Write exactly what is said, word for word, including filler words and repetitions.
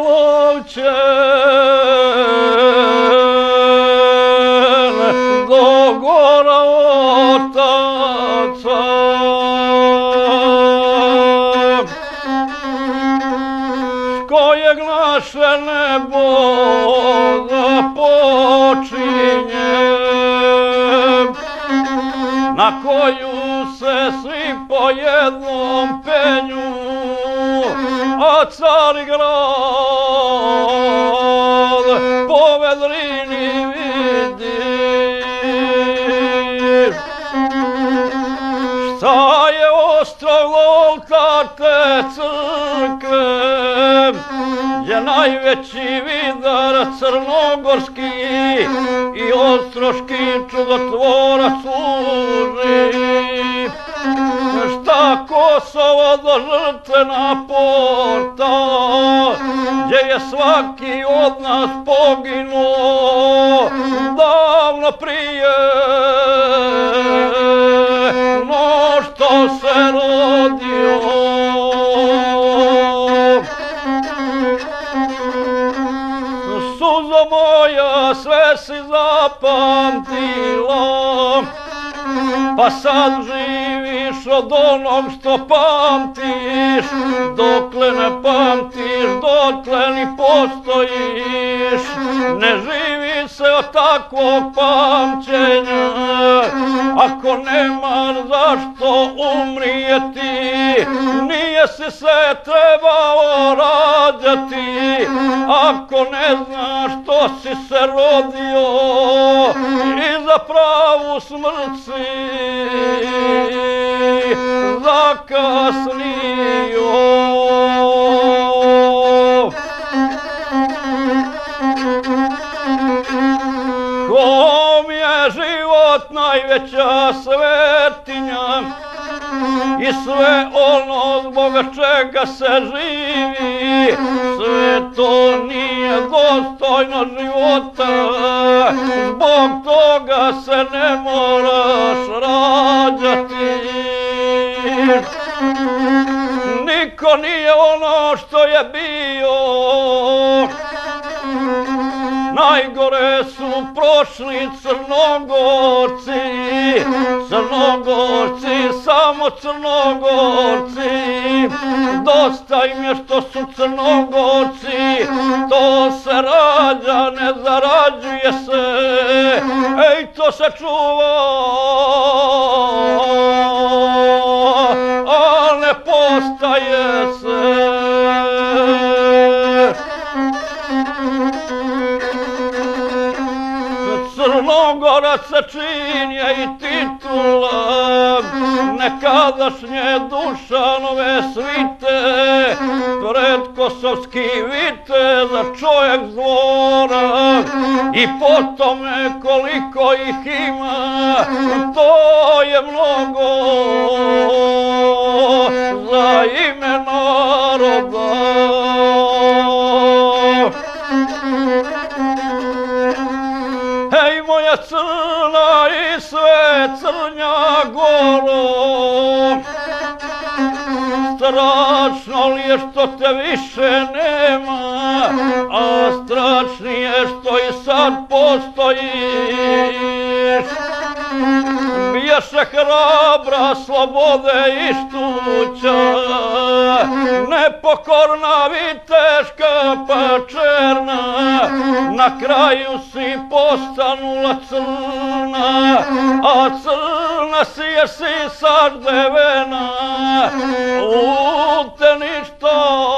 lovčen do gora otaca. S kojeg naše nebo započinje, na koju se svi po jednom penju, a Cari grad po vedrini vidi. Šta je ostrog oltar te crkve, je najveći vidar crnogorski i ostroški čudotvorac služi. Šta Kosovo do žrtvena porta, gdje je svaki od nas poginuo davno prije no što se rodio. Suzo moja sve si zapamtila, pa sad živiš od onog što pamtiš. Dokle ne pamtiš, dotle ni postojiš. Ne živi se od takvog pamćenja, ako nemaš zašto umrijeti. Nije si se trebao rađati, ako ne znaš što si se rodio i za pravu smrt si zakasnio. Kom je život najveća svetinja i sve ono zbog čega se živi, sve to nije dostojno života, zbog toga se ne moraš rađati. Niko nije ono što je bio, najgore su prošli Crnogorci, Crnogorci, samo Crnogorci. Dosta im je što su Crnogorci, to se rađa, ne zarađuje se, ej to se čuva, a ne postaje se. Crnogorac se činje i titula nekadašnje Dušanove svite, predkosovski vitez, čovjek zvora i po tome koliko ih ima, to je mnogo za ime naroda. Hej moja Crna i sve Crnja Goro, strašno li je što te više nema, a strašnije što i sad postojiš. Bijaše hrabra, slobode i štuća, nepokorna, viteška pa černa, na kraju si postanula crna, a crna si jer si sad devena, u te ništa